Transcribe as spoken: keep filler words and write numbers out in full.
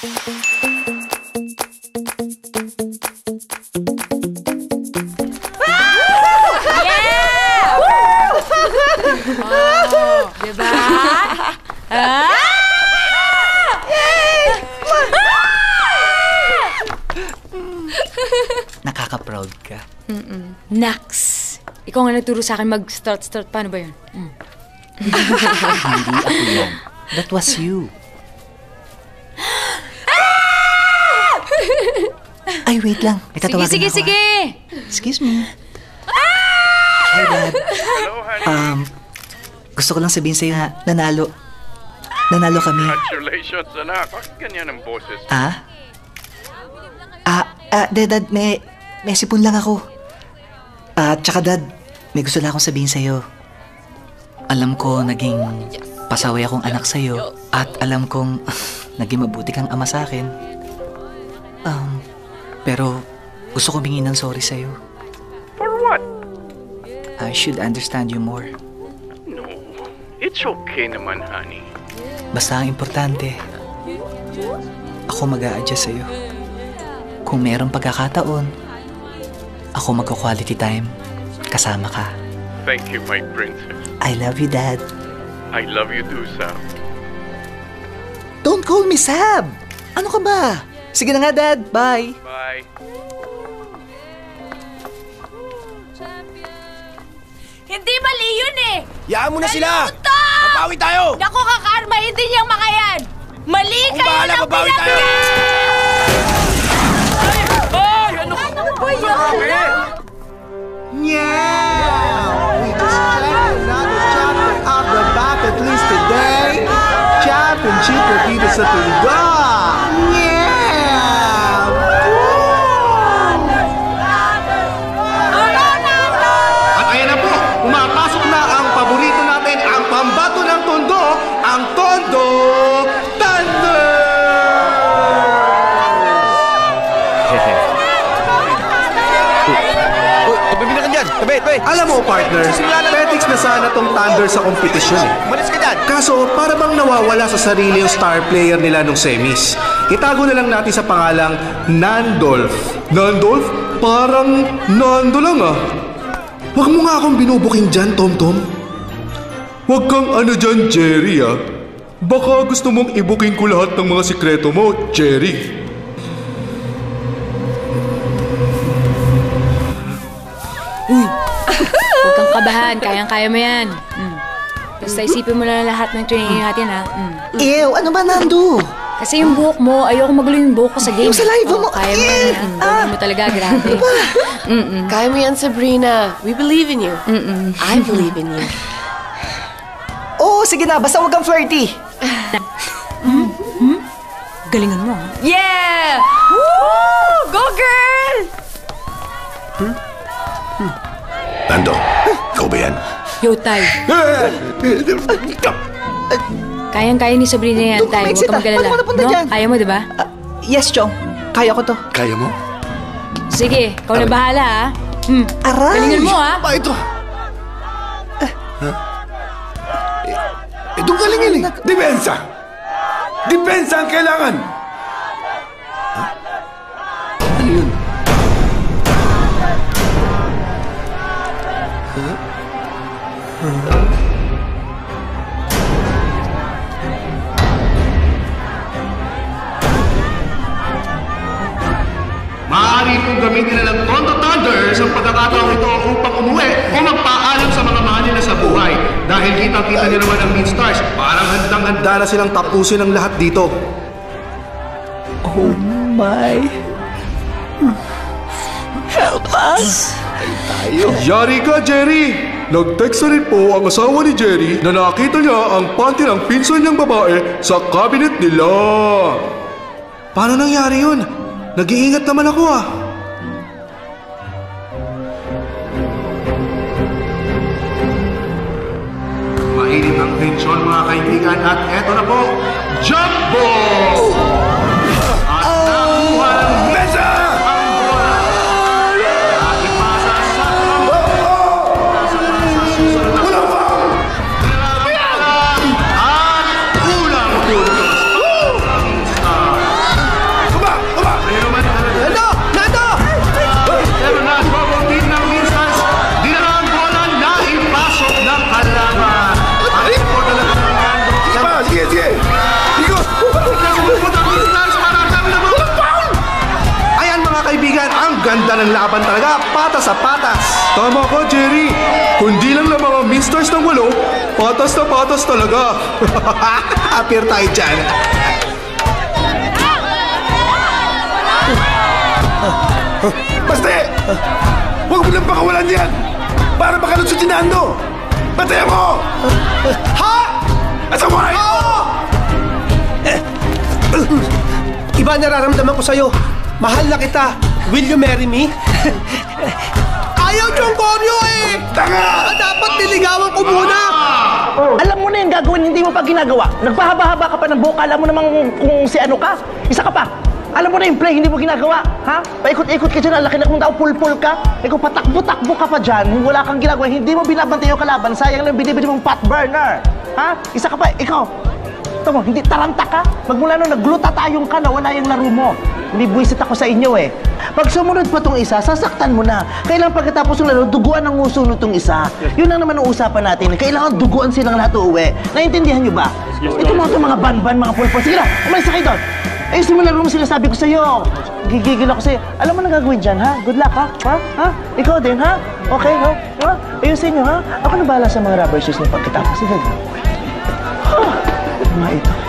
Oh, diba? Ah! Nakaka-proud ka. Mm-mm. Nax! Ikaw nga nagturo sa akin mag-start-start. Paano ba yun? Mm. Hindi ako yan. That was you. Ay, wait lang. May tatawagan Sige, sige, ako, sige! ah. Excuse me. Hi, Dad. Um, gusto ko lang sabihin sa'yo na nanalo. Nanalo kami. Congratulations, anak. Bakit ganyan ang boses? Ah? Ah, ah, Dad, Dad, may, may sipon lang ako. Ah, tsaka Dad, may gusto lang akong sabihin sa'yo. Alam ko naging pasaway akong anak sa'yo at alam kong naging mabuti kang ama sa'kin. Um, pero gusto ko humingi ng sorry sa'yo. For what? I should understand you more. No, it's okay naman, honey. Basta ang importante, ako mag-a-adjust sa'yo. Kung mayroong pagkakataon, ako magko-quality time, kasama ka. Thank you, my princess. I love you, Dad. I love you too, Sam. Don't call me Sab! Ano ka ba? Sige na nga, Dad. Bye. Bye. Hindi mali yun eh! Yaan mo na sila! Naluto! Babawi tayo! Naku, kakarma, hindi niyang makayan! Mali Kung kayo bahala, ng babawi tayo! Ay! Ano ba yan? Yeah! We just checked another chapter of the bucket list today. Championship will be the Satuga. Yeah! At ayan na po, pumapasok na ang paborito natin, ang pambato ng Tondo, ang Tondo Thunder! Tabi na ka dyan! Tabi, tabi! Alam mo, partner, petics na sana tong Thunder sa kompetisyon eh. Malis ka dyan! Kaso, para bang nawawala sa sarili yung star player nila nung semis. Itago na lang natin sa pangalang Nandolf. Nandolf? Parang Nando lang ah. Huwag mo nga akong binubuking dyan, Tom-Tom. Huwag kang ano dyan, Jerry ah. Baka gusto mong ibuking ko lahat ng mga sikreto mo, Jerry. Huwag kang kabahan, kayang-kaya mo yan. Mm. Basta isipin mo lang lahat ng training natin, ha? Mm. Ew, ano ba, Nando? Kasi yung buhok mo, ayoko magulo yung buhok ko sa game. Yung sa live mo, Oh, kaya mo eh, yan. Ang galing mo talaga, grabe. Mm-mm. Kaya mo yan, Sabrina. We believe in you. Mm-mm. I believe in you. Oo, oh, sige na, basta huwag kang flirty. Hmm? Hmm? Galingan mo, ha? Yeah! Woo! Go, girl! Nando, ikaw ba yan? Yo, Tay. Kayang-kaya ni Sabrina yan, Tay. Huwag Exit kang ah. mag-alala. Paano ka napunta No? dyan? Kaya mo, di ba? Ah, yes, Chong. Kaya ko to. Kaya mo? Sige, ikaw na bahala, ha? Hmm. Aray! Galingan mo, ha? Pa ito! Itong galingin eh! Depensa! Depensa ang kailangan! Huh? Ano yun? Huh? Huh? Maaari pong gamitin nila ng Tondo Thunder sa pagkakataong ito upang umuwi o magpaalam sa mga mahal nila sa buhay. Dahil kitang-kita nyo naman ang Mean Stars, parang handang-handa na silang tapusin ang lahat dito. Oh my. Help us! Yari ka, Jerry! Nag-text na rin po ang asawa ni Jerry na nakita niya ang panty ng pinsan niyang babae sa cabinet nila. Paano nangyari yun? Nag-iingat naman ako ah. Mainit ang tensyon mga kaibigan at eto na po, Jump Ball! At nakuha ng mesa! Ang bola! At ipasa sa kampo! Nasa pa sa susunod na kampo! Nilalang at kulang puntos! Star! magsalita ng laban talaga, patas sa patas. Tama ka, Jerry. Kundi lang ng mga misters ng walo, patas na patas talaga. Appear tayo dyan. Baste! Huwag mo lang pakawalan yan! Para makalot sa Tinando! Batayan mo! Ha? Asa mo rin? Iba nararamdaman ko sa'yo. Mahal na kita. Will you marry me? Ayaw John Coryo eh! Tanga! Dapat niligawan ko muna! Alam mo na yung gagawin, hindi mo pa ginagawa. Nagpahaba-haba ka pa ng buhok, alam mo namang kung si ano ka. Isa ka pa. Alam mo na yung play, hindi mo ginagawa. Ha? Paikot-ikot ka dyan, ang laki na kung tao, pul-pul ka. Ikaw patakbo-takbo ka pa dyan, wala kang ginagawa, hindi mo binabantay yung kalaban, sayang lang binibili mong pot burner. Ha? Isa ka pa, ikaw. Ito mo, hindi taranta ka. Magmula nung naglutatayong ka na, wala yung laro mo. Hindi buwisit ako sa inyo eh. Pag sumunod pa tong isa, sasaktan mo na. Kailangan pagkatapos ng laro, duguan ang nguso nitong isa. Yun ang naman ang usapan natin. Kailangan duguan silang lahat uuwi. Naintindihan nyo ba? Ito mga ito, mga ban-ban, mga pulpul. Sige na, umalis kayo doon. Ayusin mo laro mo sila, sabi ko sa'yo. Gigigil ako sa'yo. Alam mo na gagawin dyan, ha? Good luck, ha? Ha? Ha? Ikaw din, ha? Okay, ha? Ha? Ayusin nyo, ha? Ako na bahala sa mga rubber shoes ng pagkatapos. Sige. Ha? Mga ito.